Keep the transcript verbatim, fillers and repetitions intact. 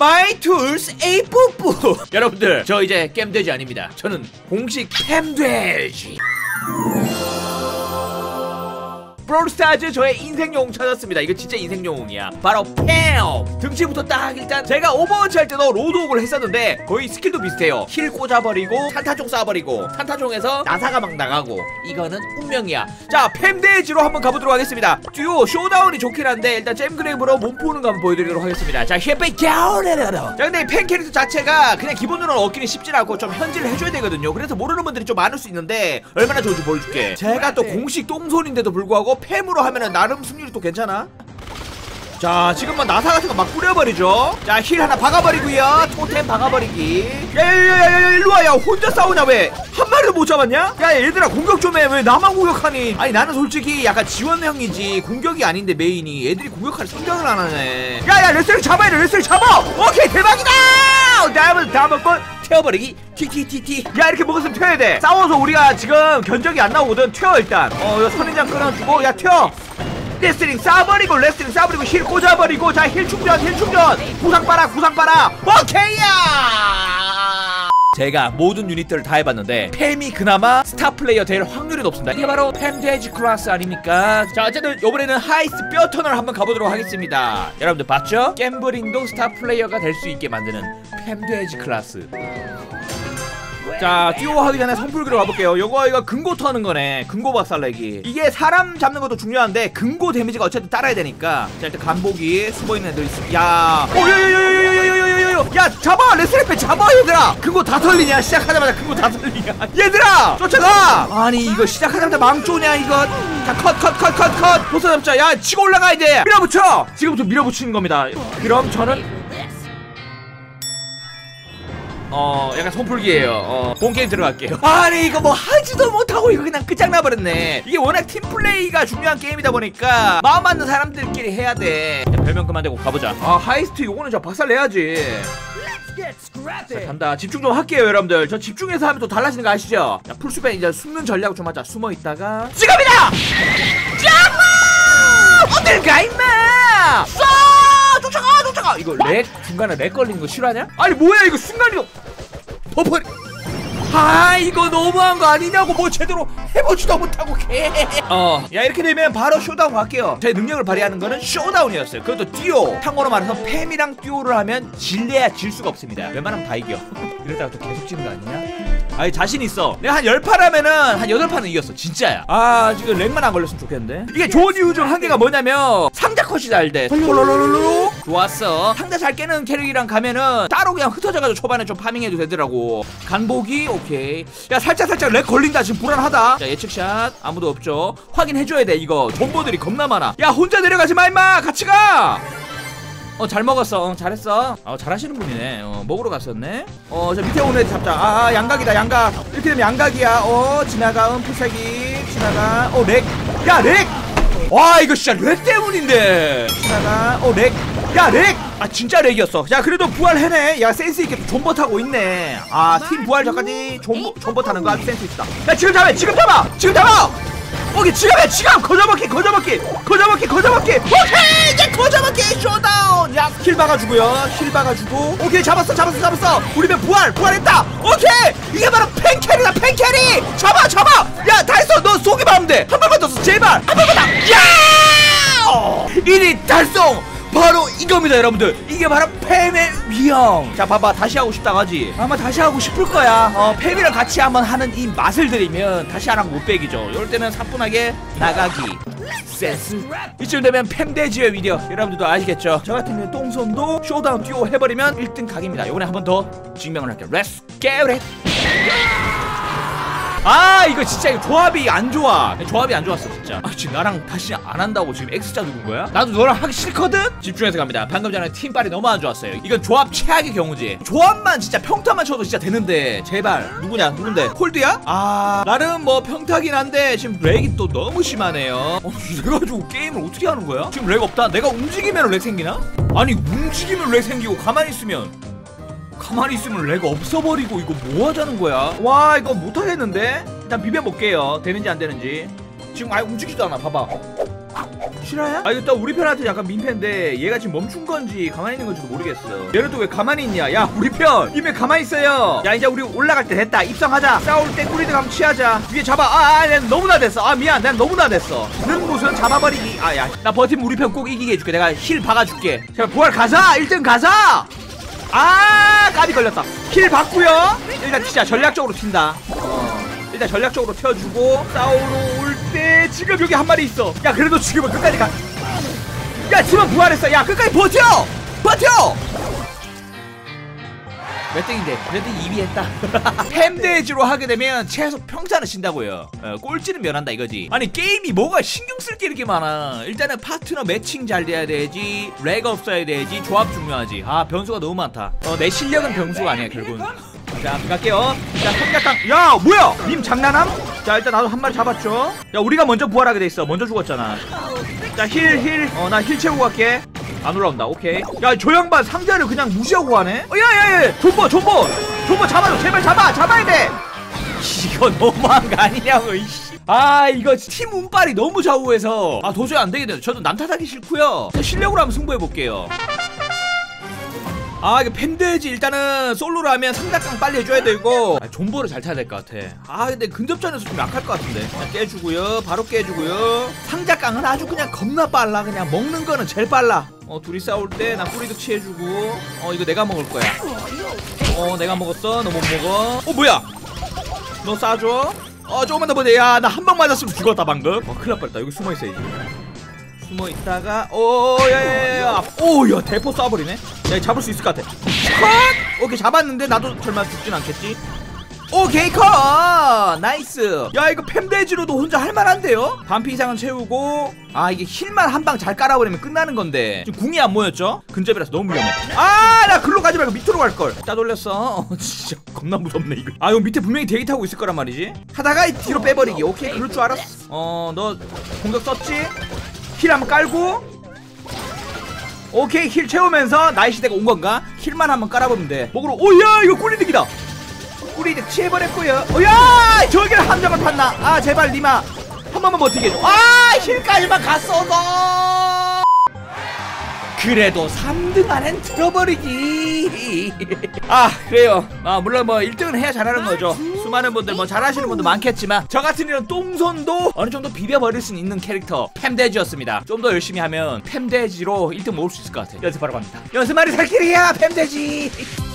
마이툴스 에이뿌뿌. 여러분들 저 이제 겜돼지 아닙니다. 저는 공식 팸돼지. 브롤스타즈 저의 인생영웅 찾았습니다. 이거 진짜 인생영웅이야. 바로 팸. 등치부터 딱 일단 제가 오버워치 할 때도 로드옥을 했었는데 거의 스킬도 비슷해요. 힐 꽂아버리고 탄타총 쏴버리고 탄타총에서 나사가 막 나가고 이거는 운명이야. 자, 팸돼지로 한번 가보도록 하겠습니다. 듀오 쇼다운이 좋긴 한데 일단 잼그랩으로 몸 푸는 거 한번 보여드리도록 하겠습니다. 자, 히페 갸오레라라. 자, 근데 이 팸 캐릭터 자체가 그냥 기본으로 얻기는 쉽진 않고 좀 현질을 해줘야 되거든요. 그래서 모르는 분들이 좀 많을 수 있는데 얼마나 좋은지 보여줄게. 제가 또 공식 똥손인데도 불구하고 팸으로 하면은 나름 승률이 또 괜찮아. 자, 지금 뭐 나사 같은 거 막 뿌려버리죠. 자, 힐 하나 박아버리고요. 토템 박아버리기. 야야야야야, 일로와. 야, 혼자 싸우냐 왜? 한 마리도 못 잡았냐? 야, 얘들아 공격 좀 해. 왜 나만 공격하니? 아니, 나는 솔직히 약간 지원형이지 공격이 아닌데 메인이 애들이 공격할 생각을 안 하네. 야야, 레슬링 잡아야 돼. 레슬링 잡아. 오케이, 대박이다. 다음은 다음 번 태워버리기. 티티티티. 야, 이렇게 먹었으면 튀어야 돼. 싸워서 우리가 지금 견적이 안 나오거든. 튀어 일단. 어, 선인장 끊어주고. 야, 튀어. 레슬링 쏴버리고 레슬링 쏴버리고 힐 꽂아버리고. 자, 힐 충전 힐 충전. 구상 빨아 구상 빨아. 오케이야. 제가 모든 유닛들을 다 해봤는데 팸이 그나마 스타 플레이어 될 확률이 높습니다. 이게 바로 팸돼지 클래스 아닙니까? 자, 어쨌든 이번에는 하이스 뼈 터널 한번 가보도록 하겠습니다. 여러분들 봤죠? 갬블링도 스타 플레이어가 될 수 있게 만드는 팸돼지 클래스. 자, 듀오 하기 전에 선풀기로 가볼게요. 요거 이거 금고 터는 거네. 금고 박살내기. 이게 사람 잡는 것도 중요한데 금고 데미지가 어쨌든 따라야 되니까. 자, 일단 간보기 숨어있는 애들 있어. 야, 오야야야야야야야야야야. 야, 잡아. 레슬링 잡아 얘들아. 금고 다 털리냐? 시작하자마자 금고 다 털리냐? 얘들아 쫓아가. 아니, 이거 시작하자마자 망조냐 이거. 자, 컷 컷 컷 컷 컷. 보스 잡자. 야, 치고 올라가야 돼. 밀어붙여. 지금부터 밀어붙이는 겁니다. 그럼 저는 어, 약간 손풀기예요. 어, 본게임 들어갈게요. 아니, 이거 뭐 하지도 못하고 이거 그냥 끝장나버렸네. 이게 워낙 팀플레이가 중요한 게임이다 보니까 마음 맞는 사람들끼리 해야 돼. 별명 그만 대고 가보자. 아, 하이스트 요거는 저 박살내야지. 자, 간다. 집중 좀 할게요 여러분들. 저 집중해서 하면 또 달라지는 거 아시죠? 자, 풀숲에 이제 숨는 전략을 좀 하자. 숨어있다가 지금이다! 짱마! 어딜 가 임마! 쏴! 쫓아가 쫓아가. 이거 렉 중간에 렉 걸리는 거 싫어하냐? 아니 뭐야 이거 순간이동 버퍼리. 아, 이거 너무한 거 아니냐고. 뭐 제대로 해보지도 못하고 개. 어, 야, 이렇게 되면 바로 쇼다운 갈게요. 제 능력을 발휘하는 거는 쇼다운이었어요. 그것도 듀오. 참고로 말해서 팸이랑 듀오를 하면 질래야 질 수가 없습니다. 웬만하면 다 이겨. 이러다가 또 계속 지는 거 아니냐? 아니, 자신 있어. 내가 한 열 판 하면은 한 여덟 판은 이겼어. 진짜야. 아, 지금 렉만 안 걸렸으면 좋겠는데. 이게 좋은 이유 중 한 개가 뭐냐면 상자 컷이 잘 돼. 홀로로로로. 좋았어. 상자 잘 깨는 캐릭이랑 가면은 따로 그냥 흩어져가지고 초반에 좀 파밍해도 되더라고. 간보기 오케이. 야, 살짝 살짝 렉 걸린다. 지금 불안하다. 자, 예측샷 아무도 없죠. 확인해줘야 돼. 이거 존버들이 겁나 많아. 야, 혼자 내려가지 마 임마. 같이 가. 어, 잘 먹었어. 어, 잘했어. 어, 잘하시는 분이네. 어, 먹으러 갔었네. 어, 저 밑에 오는 애 잡자. 아, 아, 양각이다 양각. 이렇게 되면 양각이야. 어, 지나가. 음, 풀세기 지나가. 어, 렉. 야, 렉. 와, 이거 진짜 렉 때문인데. 지나가. 어, 렉. 야, 렉. 아, 진짜 렉이었어. 야, 그래도 부활해내. 야, 센스있게 존버 타고 있네. 아, 팀 부활 전까지 존버, 존버 타는 거 아주 센스있다. 야, 지금 잡아. 지금 잡아. 지금 잡아. 오케이, 지금이야 지금. 거저먹기 거저먹기 거저먹기 거저먹기. 오케이, 이제 거저먹기 쇼다운. 야, 힐 박아주고요. 힐 박아주고. 오케이, 잡았어 잡았어 잡았어. 우리면 부활 부활했다. 오케이, 이게 바로 팬캐리다. 팬캐리. 잡아 잡아. 야, 다 했어. 너 쏘기만 하면 돼. 한 번만 더 써 제발. 한 번만 더. 야, 일 위 달성. 바로 이겁니다 여러분들. 이게 바로 팸의 위험. 자, 봐봐. 다시 하고 싶다고 하지. 아마 다시 하고 싶을 거야. 어, 팸이랑 같이 한번 하는 이 맛을 들이면 다시 하라고 못 빼기죠. 이럴 때는 사뿐하게 나가기 센스. 이쯤 되면 팸돼지의 위력 여러분들도 아시겠죠? 저 같은 경우 똥손도 쇼다운 듀오 해버리면 일 등 각입니다. 이번에 한 번 더 증명을 할게요. 렛츠 겟. 아, 이거 진짜 이거 조합이 안 좋아. 조합이 안 좋았어 진짜. 아, 지금 나랑 다시 안 한다고 지금 X자 누군 거야? 나도 너랑 하기 싫거든? 집중해서 갑니다. 방금 전에 팀빨이 너무 안 좋았어요. 이건 조합 최악의 경우지. 조합만 진짜 평타만 쳐도 진짜 되는데 제발. 누구냐? 누군데? 콜드야? 아, 나름 뭐 평타긴 한데 지금 렉이 또 너무 심하네요. 어, 이래가지고 게임을 어떻게 하는 거야? 지금 렉 없다. 내가 움직이면 렉 생기나? 아니, 움직이면 렉 생기고 가만히 있으면 가만히 있으면 렉 없어버리고 이거 뭐 하자는 거야? 와, 이거 못하겠는데? 일단 비벼볼게요. 되는지 안 되는지. 지금 아예 움직이지도 않아. 봐봐. 실화야? 아 이거 또 우리 편한테 약간 민폐인데 얘가 지금 멈춘 건지 가만히 있는 건지도 모르겠어. 얘는 또 왜 가만히 있냐? 야 우리 편 이미 가만히 있어요. 야 이제 우리 올라갈 때 됐다. 입성하자. 싸울 때 꾸리드 감 취하자. 위에 잡아. 아, 아 난 너무나 됐어. 아 미안 난 너무나 됐어. 는 곳은 잡아버리기. 아야 나 버티면 우리 편 꼭 이기게 해줄게. 내가 힐 박아줄게. 제발 부활 가자. 일 등 가자. 아 까비 걸렸다. 힐 받고요. 일단 진짜 전략적으로 튄다. 어 일단 전략적으로 튀어주고 싸우러 올 때 지금 여기 한 마리 있어. 야 그래도 지금은 끝까지 가. 야 지금 부활했어. 야 끝까지 버텨 버텨. 몇 등인데? 그래도 이 위 했다. 햄데이지로 하게 되면 최소 평타는 친다고요. 어, 꼴찌는 면한다 이거지. 아니 게임이 뭐가 신경 쓸 게 이렇게 많아. 일단은 파트너 매칭 잘 돼야 되지, 렉 없어야 되지, 조합 중요하지. 아 변수가 너무 많다. 어, 내 실력은 변수가 아니야 결국은. 자 갈게요. 자 삼각당. 야 뭐야 님 장난함? 자 일단 나도 한 마리 잡았죠. 야 우리가 먼저 부활하게 돼 있어. 먼저 죽었잖아. 자 힐 힐. 어 나 힐 채우고 갈게. 안 올라온다. 오케이. 야 저 양반 상자를 그냥 무시하고 가네. 어 야야야 존버 존버 존버 잡아줘. 제발 잡아 잡아야 돼. 이거 너무한 거 아니냐고 이씨. 아 이거 팀 운빨이 너무 좌우해서 아 도저히 안 되겠네요. 저도 남탓하기 싫고요. 실력으로 한번 승부해 볼게요. 아 이거 팬데지 일단은 솔로로 하면 삼각강 빨리 해줘야 되고 아, 존버를 잘 타야 될 것 같아. 아 근데 근접전에서 좀 약할 것 같은데. 그냥 깨주고요 바로 깨주고요. 상작강은 아주 그냥 겁나 빨라. 그냥 먹는 거는 제일 빨라. 어 둘이 싸울 때 나 뿌리도 취해주고. 어 이거 내가 먹을 거야. 어 내가 먹었어. 너 못 먹어. 어 뭐야 너 쏴줘. 어 조금만 더 보자. 야 나 한 방 맞았으면 죽었다 방금. 어 큰일 날 뻔했다. 여기 숨어있어야지. 숨어 있다가 오야야야 오야 대포 쏴버리네. 야 잡을 수 있을 것 같아. 컷! 오케이 잡았는데 나도 설마 죽진 않겠지? 오케이 컷! 나이스. 야 이거 팸데지로도 혼자 할만한데요? 반피 이상은 채우고. 아 이게 힐만 한 방 잘 깔아버리면 끝나는 건데 지금 궁이 안 모였죠? 근접이라서 너무 위험해. 아 나 글로 가지 말고 밑으로 갈걸. 따돌렸어. 어 진짜 겁나 무섭네 이거. 아 이거 밑에 분명히 데이트 하고 있을 거란 말이지. 하다가 뒤로 빼버리기. 오케이 그럴 줄 알았어. 어 너 공격 썼지? 힐 한번 깔고. 오케이 힐 채우면서 나이 시대가 온 건가? 힐만 한번 깔아보면 돼. 목으로. 오야 이거 꿀리득이다. 꿀리득 취해버렸고요. 오야 저기를 함정을 탔나. 아 제발 니마 한 번만 버티게 해줘. 아 힐까지만 갔어도 그래도 삼 등 안엔 들어버리기. 아 그래요. 아 물론 뭐 일 등은 해야 잘하는 거죠. 수많은 분들 뭐 잘하시는 분도 많겠지만 저 같은 이런 똥손도 어느 정도 비벼버릴 수 있는 캐릭터 팸데지였습니다. 좀 더 열심히 하면 팸데지로 일 등 먹을 수 있을 것 같아요. 연습하러 갑니다. 연습만이 살 길이야 팸데지.